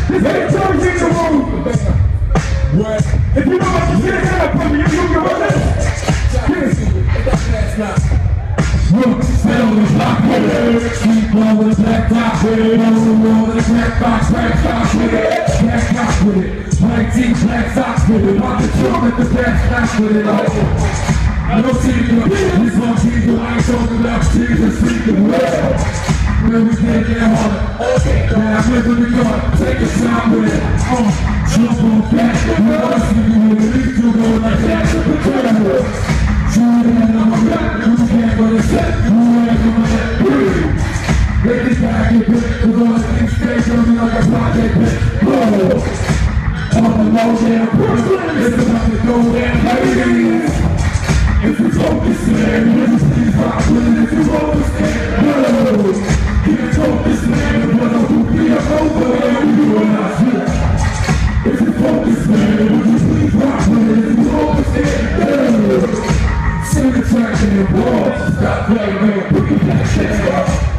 This ain't George in the room. What? If you know what you said, stand up for me. You can run it. Look, stay on the block with it. Keep on with the black top with it. On the wall with the black box with it. Black box with it. Black tee, black socks with it. On the drum at the black box with it. I don't see you. This one team, the lights on the left, Jesus, sleeping well. When we can't get harder, okay. Now I'm living the yard, take your time with it. Jump on back, we want to see you with it. Leave you go like that, prepare. Shoot it in on my back, you can't go to set. You ain't gonna let breathe. Let this guy get bit, cause all the things stay on me like a project bit. Whoa. On the low down, it's about to go down, ladies. If you focus, man, let's please rock with it. If you focus, man, whoa. Can't focus, man, but I'll be over and we will not slip. If you focus, man, would you please rock with it? If you focus, man, sing the track in the ball. Stop playing, man, put your back down.